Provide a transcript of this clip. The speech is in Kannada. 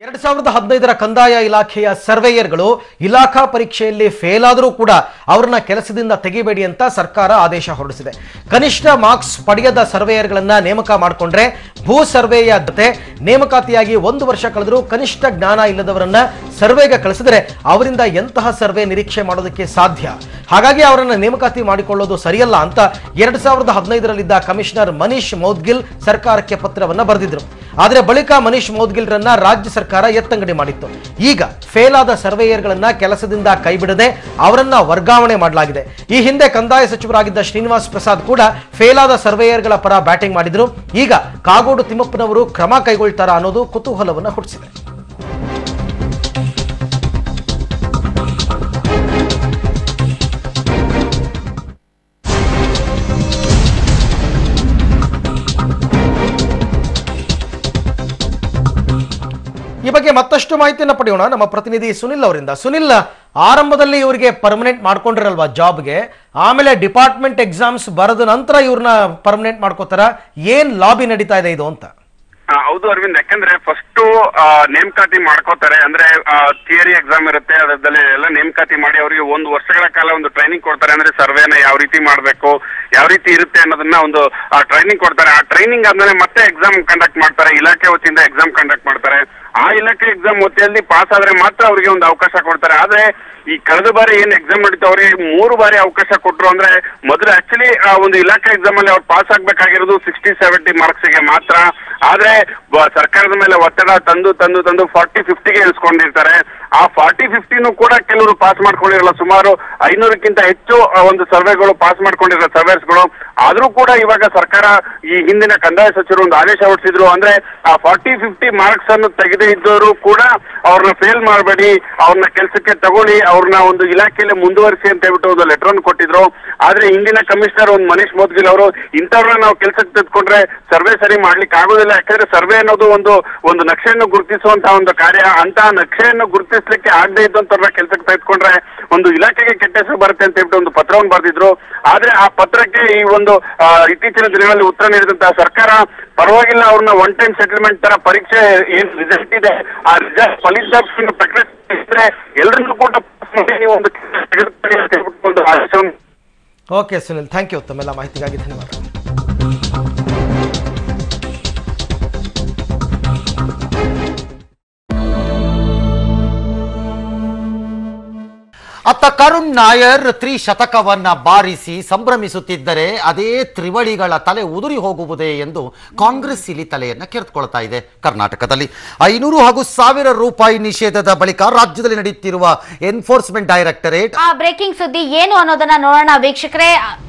2015ರ ಕಂದಾಯ ಇಲಾಖೆಯ ಸರ್ವೇಯರ್ಗಳು ಇಲಾಖಾ ಪರೀಕ್ಷೆಯಲ್ಲಿ ಫೇಲ್ ಆದರೂ ಕೂಡ ಅವರನ್ನ ಕೆಲಸದಿಂದ ತೆಗಿಬೇಡಿ ಅಂತ ಸರ್ಕಾರ ಆದೇಶ ಹೊರಡಿಸಿದೆ. ಕನಿಷ್ಠ ಮಾರ್ಕ್ಸ್ ಪಡೆಯದ ಸರ್ವೇಯರ್ಗಳನ್ನ ನೇಮಕ ಮಾಡಿಕೊಂಡ್ರೆ ಭೂ ಸರ್ವೇಯ ಜೊತೆ ನೇಮಕಾತಿಯಾಗಿ 1 ವರ್ಷ ಕಳೆದರೂ ಕನಿಷ್ಠ ಜ್ಞಾನ ಇಲ್ಲದವರನ್ನ ಸರ್ವೆಗೆ ಕಳಿಸಿದರೆ ಅವರಿಂದ ಎಂತಹ ಸರ್ವೆ ನಿರೀಕ್ಷೆ ಮಾಡೋದಕ್ಕೆ ಸಾಧ್ಯ? ಹಾಗಾಗಿ ಅವರನ್ನ ನೇಮಕಾತಿ ಮಾಡಿಕೊಳ್ಳೋದು ಸರಿಯಲ್ಲ ಅಂತ 2015ರಲ್ಲಿದ್ದ ಕಮಿಷನರ್ ಮನೀಶ್ ಮೌದ್ಗಿಲ್ ಸರ್ಕಾರಕ್ಕೆ ಪತ್ರವನ್ನ ಬರೆದಿದ್ರು. ಆದರೆ ಬಳಿಕ ಮನೀಶ್ ಮೌದ್ಗಿಲ್ರನ್ನ ರಾಜ್ಯ ಸರ್ಕಾರ ಎತ್ತಂಗಡಿ ಮಾಡಿತ್ತು. ಈಗ ಫೇಲ್ ಆದ ಸರ್ವೇಯರ್ಗಳನ್ನ ಕೆಲಸದಿಂದ ಕೈಬಿಡದೆ ಅವರನ್ನ ವರ್ಗಾವಣೆ ಮಾಡಲಾಗಿದೆ. ಈ ಹಿಂದೆ ಕಂದಾಯ ಸಚಿವರಾಗಿದ್ದ ಶ್ರೀನಿವಾಸ್ ಪ್ರಸಾದ್ ಕೂಡ ಫೇಲ್ ಆದ ಸರ್ವೇಯರ್ಗಳ ಪರ ಬ್ಯಾಟಿಂಗ್ ಮಾಡಿದ್ರು. ಈಗ ಕಾಗೋಡು ತಿಮ್ಮಪ್ಪನವರು ಕ್ರಮ ಕೈಗೊಳ್ತಾರಾ ಅನ್ನೋದು ಕುತೂಹಲವನ್ನು ಹುಟ್ಟಿಸಿದೆ. ಈ ಬಗ್ಗೆ ಮತ್ತಷ್ಟು ಮಾಹಿತಿಯನ್ನು ಪಡೆಯೋಣ ನಮ್ಮ ಪ್ರತಿನಿಧಿ ಸುನಿಲ್ ಅವರಿಂದ. ಸುನಿಲ್, ಆರಂಭದಲ್ಲಿ ಇವರಿಗೆ ಪರ್ಮನೆಂಟ್ ಮಾಡ್ಕೊಂಡಿರಲ್ವಾ ಜಾಬ್ಗೆ, ಆಮೇಲೆ ಡಿಪಾರ್ಟ್ಮೆಂಟ್ ಎಕ್ಸಾಮ್ಸ್ ಬರೆದ ನಂತರ ಇವ್ರನ್ನ ಪರ್ಮನೆಂಟ್ ಮಾಡ್ಕೋತಾರ? ಏನ್ ಲಾಬಿ ನಡೀತಾ ಇದೆ ಇದು ಅಂತ? ಹೌದು ಅರವಿಂದ್, ಯಾಕಂದ್ರೆ ಫಸ್ಟ್ ನೇಮಕಾತಿ ಮಾಡ್ಕೋತಾರೆ. ಅಂದ್ರೆ ಥಿಯರಿ ಎಕ್ಸಾಮ್ ಇರುತ್ತೆ, ಅದರಲ್ಲಿ ಎಲ್ಲ ನೇಮಕಾತಿ ಮಾಡಿ ಅವರಿಗೆ 1 ವರ್ಷಗಳ ಕಾಲ ಒಂದು ಟ್ರೈನಿಂಗ್ ಕೊಡ್ತಾರೆ. ಅಂದ್ರೆ ಸರ್ವೇನ ಯಾವ ರೀತಿ ಮಾಡ್ಬೇಕು, ಯಾವ ರೀತಿ ಇರುತ್ತೆ ಅನ್ನೋದನ್ನ ಒಂದು ಟ್ರೈನಿಂಗ್ ಕೊಡ್ತಾರೆ. ಆ ಟ್ರೈನಿಂಗ್ ಆದ್ಮೇಲೆ ಮತ್ತೆ ಎಕ್ಸಾಮ್ ಕಂಡಕ್ಟ್ ಮಾಡ್ತಾರೆ. ಇಲಾಖೆ ವತಿಯಿಂದ ಎಕ್ಸಾಮ್ ಕಂಡಕ್ಟ್ ಮಾಡ್ತಾರೆ. ಆ ಇಲಾಖೆ ಎಕ್ಸಾಮ್ ವತಿಯಲ್ಲಿ ಪಾಸ್ ಆದ್ರೆ ಮಾತ್ರ ಅವರಿಗೆ ಒಂದು ಅವಕಾಶ ಕೊಡ್ತಾರೆ. ಆದ್ರೆ ಈ ಕಳೆದ ಬಾರಿ ಏನ್ ಎಕ್ಸಾಮ್ ನಡೀತು ಅವರಿಗೆ 3 ಬಾರಿ ಅವಕಾಶ ಕೊಟ್ರು. ಅಂದ್ರೆ ಮೊದಲು ಆಕ್ಚುಲಿ ಒಂದು ಇಲಾಖೆ ಎಕ್ಸಾಮ್ ಅಲ್ಲಿ ಅವ್ರು ಪಾಸ್ ಆಗ್ಬೇಕಾಗಿರೋದು 60-70 ಮಾರ್ಕ್ಸ್ಗೆ ಮಾತ್ರ. ಆದ್ರೆ ಸರ್ಕಾರದ ಮೇಲೆ ಒತ್ತಡ ತಂದು 40-50ಗೆ ಇಳಿಸ್ಕೊಂಡಿರ್ತಾರೆ. ಆ 40-50 ಕೂಡ ಕೆಲವರು ಪಾಸ್ ಮಾಡ್ಕೊಂಡಿರಲ್ಲ. ಸುಮಾರು 500ಕ್ಕಿಂತ ಹೆಚ್ಚು ಒಂದು ಸರ್ವೆಗಳು ಪಾಸ್ ಮಾಡ್ಕೊಂಡಿರೋ ಸರ್ವೇರ್ಸ್ಗಳು. ಆದ್ರೂ ಕೂಡ ಇವಾಗ ಸರ್ಕಾರ ಈ ಹಿಂದಿನ ಕಂದಾಯ ಸಚಿವರು ಒಂದು ಆದೇಶ ಹೊರಡಿಸಿದ್ರು. ಅಂದ್ರೆ ಆ 40-50 ಮಾರ್ಕ್ಸ್ ಅನ್ನು ತೆಗೆದೇ ಇದ್ದವರು ಕೂಡ ಅವ್ರನ್ನ ಫೇಲ್ ಮಾಡಬೇಡಿ, ಅವ್ರನ್ನ ಕೆಲಸಕ್ಕೆ ತಗೊಳ್ಳಿ, ಅವ್ರನ್ನ ಒಂದು ಇಲಾಖೆಯಲ್ಲಿ ಮುಂದುವರಿಸಿ ಅಂತ ಹೇಳ್ಬಿಟ್ಟು ಒಂದು ಲೆಟರ್ ಅನ್ನು ಕೊಟ್ಟಿದ್ರು. ಆದ್ರೆ ಹಿಂದಿನ ಕಮಿಷನರ್ ಒಂದು ಮನೀಶ್ ಮೌದ್ಗಿಲ್ ಅವರು ಇಂಥವ್ರನ್ನ ನಾವು ಕೆಲಸಕ್ಕೆ ತೆಗೆದುಕೊಂಡ್ರೆ ಸರ್ವೆ ಸರಿ ಮಾಡ್ಲಿಕ್ಕೆ ಆಗೋದಿಲ್ಲ. ಯಾಕಂದ್ರೆ ಸರ್ವೆ ಅನ್ನೋದು ಒಂದು ನಕ್ಷೆಯನ್ನು ಗುರುತಿಸುವಂತಹ ಒಂದು ಕಾರ್ಯ. ಅಂತಹ ನಕ್ಷೆಯನ್ನು ಗುರುತಿಸ್ಲಿಕ್ಕೆ ಆಗದೆ ಇದ್ದಂತವ್ರನ್ನ ಕೆಲಸಕ್ಕೆ ತೆಗೆದುಕೊಂಡ್ರೆ ಒಂದು ಇಲಾಖೆಗೆ ಕೆಟ್ಟ ಹೆಸರು ಬರುತ್ತೆ ಅಂತ ಹೇಳ್ಬಿಟ್ಟು ಒಂದು ಪತ್ರವನ್ನು ಬರೆದಿದ್ರು. ಆದ್ರೆ ಆ ಪತ್ರಕ್ಕೆ ಈ ಒಂದು ಇತ್ತೀಚಿನ ದಿನಗಳಲ್ಲಿ ಉತ್ತರ ನೀಡಿದಂತಹ ಸರ್ಕಾರ ಪರವಾಗಿಲ್ಲ, ಅವ್ರನ್ನ 1 ಟೈಮ್ ಸೆಟಲ್ಮೆಂಟ್ ತರ ಪರೀಕ್ಷೆ ಏನ್ ರಿಸಲ್ಟ್ ಇದೆ ಆ ರಿಸಲ್ಟ್ ಫಲಿತಾಂಶವನ್ನು ಪ್ರಕಟಿಸಿದ್ರೆ ಎಲ್ಲರನ್ನೂ ಕೂಡ ಒಂದು ಆದೇಶವನ್ನು. Okay Sunil, thank you. ತಮ್ಮೆಲ್ಲ ಮಾಹಿತಿಗಾಗಿ ಧನ್ಯವಾದ. ಅತ್ತ ಕರುಣ್ ನಾಯರ್ ತ್ರಿಶತಕವನ್ನ ಬಾರಿಸಿ ಸಂಭ್ರಮಿಸುತ್ತಿದ್ದರೆ ಅದೇ ತ್ರಿವಳಿಗಳ ತಲೆ ಉದುರಿ ಹೋಗುವುದೇ ಎಂದು ಕಾಂಗ್ರೆಸ್ ಇಲ್ಲಿ ತಲೆಯನ್ನ ಕೆರೆದುಕೊಳ್ತಾ ಇದೆ. ಕರ್ನಾಟಕದಲ್ಲಿ 500 ಹಾಗೂ 1000 ರೂಪಾಯಿ ನಿಷೇಧದ ಬಳಿಕ ರಾಜ್ಯದಲ್ಲಿ ನಡೆಯುತ್ತಿರುವ ಎನ್ಫೋರ್ಸ್ಮೆಂಟ್ ಡೈರೆಕ್ಟರೇಟ್ ಬ್ರೇಕಿಂಗ್ ಸುದ್ದಿ ಏನು ಅನ್ನೋದನ್ನ ನೋಡೋಣ ವೀಕ್ಷಕರೇ.